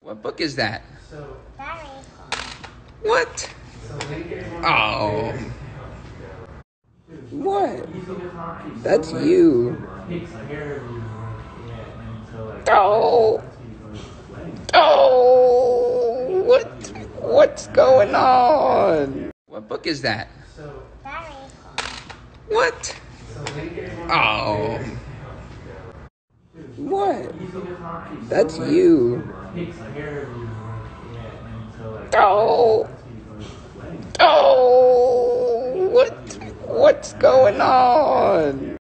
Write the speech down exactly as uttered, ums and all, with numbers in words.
What book is that? Sorry. What? Oh. What? That's you. Oh. Oh. What? What's going on? What book is that? Sorry. What? Oh. What? That's you. Oh. Oh. What? What's going on?